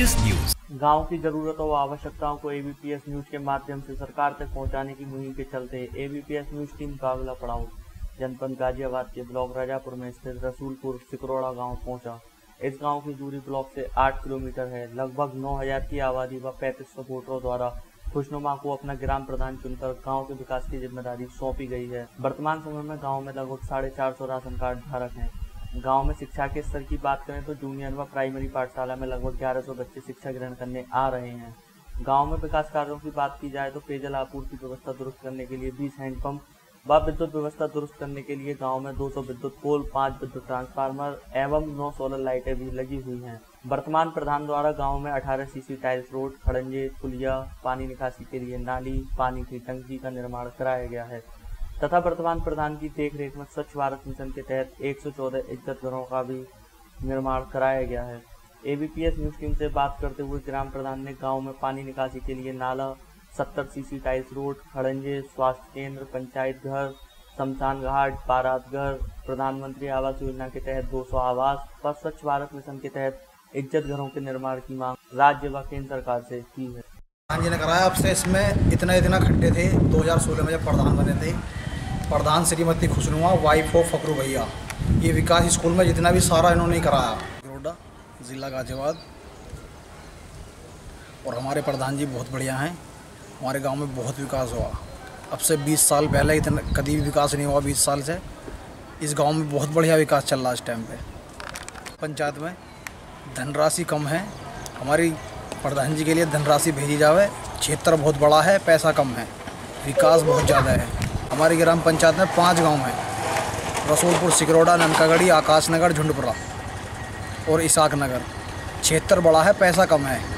ABPS news. गांव की जरूरतों व आवश्यकताओं को एबीपीएस न्यूज के माध्यम से सरकार तक पहुंचाने की मुहिम के चलते एबीपीएस न्यूज टीम का अगला पड़ाव जनपद गाजियाबाद के ब्लॉक राजापुर में स्थित रसूलपुर सिकरोड़ा गांव पहुंचा। इस गांव की दूरी ब्लॉक से 8 किलोमीटर है। लगभग 9000 की आबादी व 3500 वोटरों द्वारा खुशनुमा को अपना ग्राम प्रधान चुनकर गांव के विकास की जिम्मेदारी सौंपी गई है। वर्तमान समय में गांव में लगभग 450 राशन कार्ड धारक हैं। गांव में शिक्षा के स्तर की बात करें तो जूनियर व प्राइमरी पाठशाला में लगभग 1100 बच्चे शिक्षा ग्रहण करने आ रहे हैं। गांव में विकास कार्यों की बात की जाए तो पेयजल आपूर्ति व्यवस्था दुरुस्त करने के लिए 20 हैंडपंप व विद्युत व्यवस्था दुरुस्त करने के लिए गांव में 200 विद्युत पोल, 5 विद्युत ट्रांसफार्मर एवं 9 सोलर लाइटें भी लगी हुई हैं। वर्तमान प्रधान द्वारा गांव में 18 सीसी टाइल्स रोड, खड़ंजे, पुलिया, पानी निकासी के लिए नाली, पानी की टंकी का निर्माण कराया गया है तथा वर्तमान प्रधान की देखरेख में स्वच्छ भारत मिशन के तहत 114 इज्जत घरों का भी निर्माण कराया गया है। एबीपीएस न्यूज टीम से बात करते हुए ग्राम प्रधान ने गांव में पानी निकासी के लिए नाला, 70 सीसी टाइल्स रोड, खड़ंजे, स्वास्थ्य केंद्र, पंचायत घर, शमशान घाट, बारात घर, प्रधानमंत्री आवास योजना के तहत 200 आवास व स्वच्छ भारत मिशन के तहत इज्जत घरों के निर्माण की मांग राज्य व केंद्र सरकार से की है। प्रधान जी ने कराया। अब से इसमें इतना खड्डे थे। 2016 में जब प्रधान बने थे, प्रधान श्रीमती खुशनुमा, वाइफ ऑफ फकरू भैया, ये विकास स्कूल में जितना भी सारा इन्होंने कराया। सिकरोड़ा ज़िला गाजियाबाद और हमारे प्रधान जी बहुत बढ़िया हैं। हमारे गांव में बहुत विकास हुआ। अब से 20 साल पहले इतना कभी भी विकास नहीं हुआ। 20 साल से इस गांव में बहुत बढ़िया विकास चल रहा है इस टाइम पे। पंचायत में धनराशि कम है, हमारी प्रधान जी के लिए धनराशि भेजी जावे। क्षेत्र बहुत बड़ा है, पैसा कम है, विकास बहुत ज़्यादा है। हमारी ग्राम पंचायत में 5 गांव हैं: रसूलपुर, सिकरोड़ा, ननकागढ़ी, आकाश नगर, झुंडपुरा और इसाक नगर। क्षेत्र बड़ा है, पैसा कम है।